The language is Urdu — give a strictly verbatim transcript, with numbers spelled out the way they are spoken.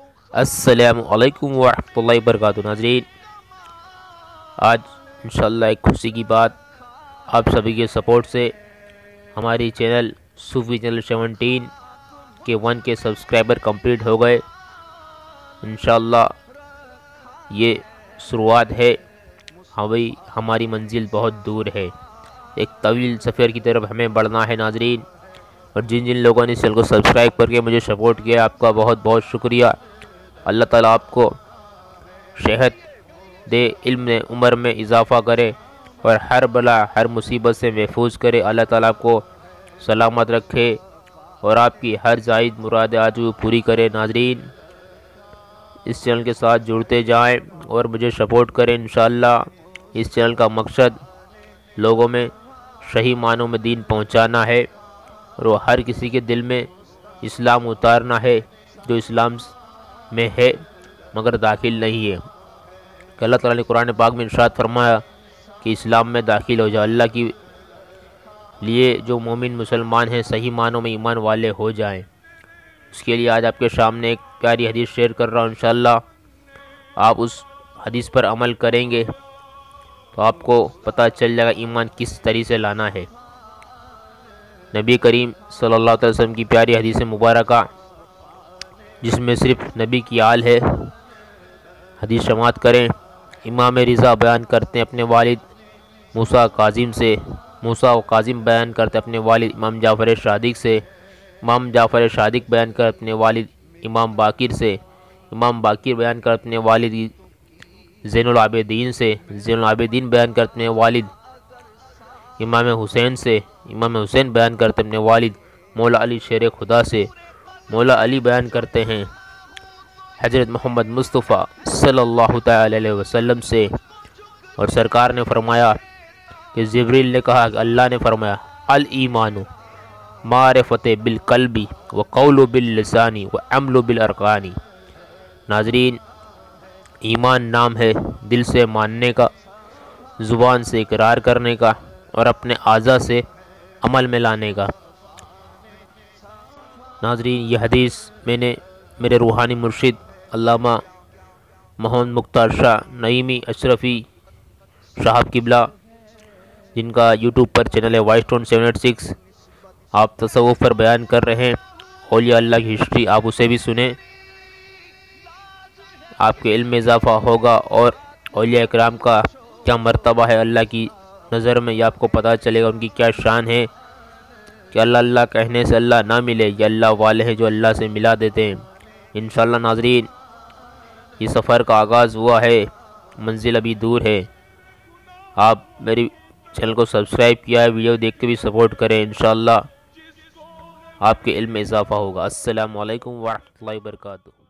السلام علیکم ورحمۃ اللہ وبرکاتہ۔ ناظرین، آج انشاءاللہ ایک خوشی کی بات، آپ سبھی کے سپورٹ سے ہماری چینل صوفی چینل سیونٹین کے ون کے سبسکرائبر کمپلیٹ ہو گئے۔ انشاءاللہ یہ شروعات ہے، ہماری ہماری منزل بہت دور ہے، ایک طویل سفر کی طرف ہمیں بڑھنا ہے ناظرین۔ اور جن جن لوگوں نے اس چینل کو سبسکرائب کر کے مجھے سپورٹ کیا، آپ کا بہت بہت شکریہ۔ اللہ تعالیٰ آپ کو صحت دے، علم میں، عمر میں اضافہ کرے اور ہر بلا ہر مصیبت سے محفوظ کرے۔ اللہ تعالیٰ آپ کو سلامت رکھے اور آپ کی ہر زائد مراد آج وہ پوری کرے۔ ناظرین، اس چینل کے ساتھ جڑتے جائیں اور مجھے سپورٹ کریں۔ انشاءاللہ اس چینل کا مقصد لوگوں میں صحیح معنوں میں دین پہنچانا ہے اور وہ ہر کسی کے دل میں اسلام اتارنا ہے جو اسلام میں ہے مگر داخل نہیں ہے۔ کہ اللہ تعالیٰ نے قرآن پاک میں ارشاد فرمایا کہ اسلام میں داخل ہو جائے، اللہ کے لیے جو مومن مسلمان ہیں صحیح معنوں میں ایمان والے ہو جائیں۔ اس کے لیے آج آپ کے سامنے ایک پیاری حدیث شیئر کر رہا ہوں۔ انشاءاللہ آپ اس حدیث پر عمل کریں گے تو آپ کو پتہ چل جائے گا ایمان کس طریقے سے لانا ہے۔ نبی کریم صلی اللہ علیہ وسلم کی پیاری حدیث مبارکہ جس میں صرف نبی کی آل ہے، حدیث سماعت کریں۔ امام رضا بیان کرتے ہیں اپنے والد موسیٰ کاظم سے، موسیٰ و کاظم بیان کرتے اپنے والد امام جعفر صادق سے، امام جعفر صادق بیان کرتے اپنے والد امام باقر سے، امام باقر بیان کرتے اپنے والد زین العابدین سے، زین العابدین بیان کرتے اپنے والد امام حسین سے، امام حسین بیان کرتے اپنے والد مولا علی شیر خدا سے، مولا علی بیان کرتے ہیں حضرت محمد مصطفیٰ صلی اللہ تعالی علیہ وسلم سے۔ اور سرکار نے فرمایا کہ جبریل نے کہا کہ اللہ نے فرمایا الایمان معرفت بالقلب وقول باللسان وعمل بالارکان۔ ناظرین، ایمان نام ہے دل سے ماننے کا، زبان سے اقرار کرنے کا اور اپنے اعضاء سے عمل میں لانے کا۔ ناظرین، یہ حدیث میں نے میرے روحانی مرشد علامہ محمد مختار شاہ نعیمی اشرفی صاحب قبلہ، جن کا یوٹیوب پر چینل ہے voice tone seven eight six, آپ تصوف پر بیان کر رہے ہیں، اولیاء اللہ کی ہسٹری، آپ اسے بھی سنیں، آپ کے علم میں اضافہ ہوگا اور اولیاء اکرام کا کیا مرتبہ ہے اللہ کی نظر میں، یہ آپ کو پتہ چلے گا، ان کی کیا شان ہے کہ اللہ اللہ کہنے سے اللہ نہ ملے، یہ اللہ والے ہیں جو اللہ سے ملا دیتے ہیں۔ انشاءاللہ ناظرین، یہ سفر کا آغاز ہوا ہے، منزل ابھی دور ہے۔ آپ میری چینل کو سبسکرائب کیا ہے، ویڈیو دیکھ کے بھی سپورٹ کریں، انشاءاللہ آپ کے علم میں اضافہ ہوگا۔ السلام علیکم ورحمۃ اللہ وبرکاتہ۔